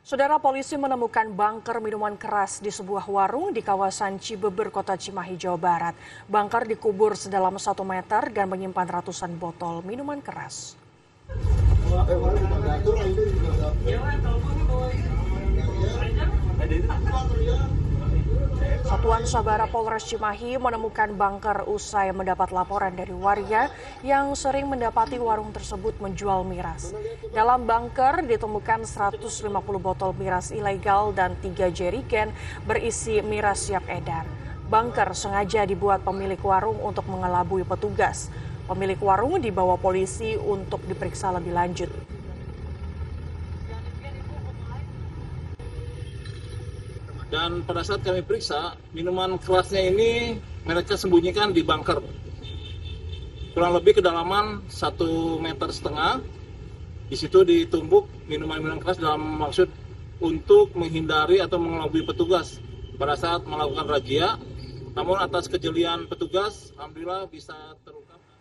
Saudara, polisi menemukan bunker minuman keras di sebuah warung di kawasan Cibeber, Kota Cimahi, Jawa Barat. Bunker dikubur sedalam 1 meter dan menyimpan ratusan botol minuman keras. Satuan Sabara Polres Cimahi menemukan bunker usai mendapat laporan dari warga yang sering mendapati warung tersebut menjual miras. Dalam bunker ditemukan 150 botol miras ilegal dan 3 jerigen berisi miras siap edar. Bunker sengaja dibuat pemilik warung untuk mengelabui petugas. Pemilik warung dibawa polisi untuk diperiksa lebih lanjut. Dan pada saat kami periksa, minuman kerasnya ini mereka sembunyikan di bunker. Kurang lebih kedalaman 1,5 meter. Di situ ditumbuk minuman-minuman keras dalam maksud untuk menghindari atau mengelabui petugas pada saat melakukan razia. Namun atas kejelian petugas, alhamdulillah bisa terungkap.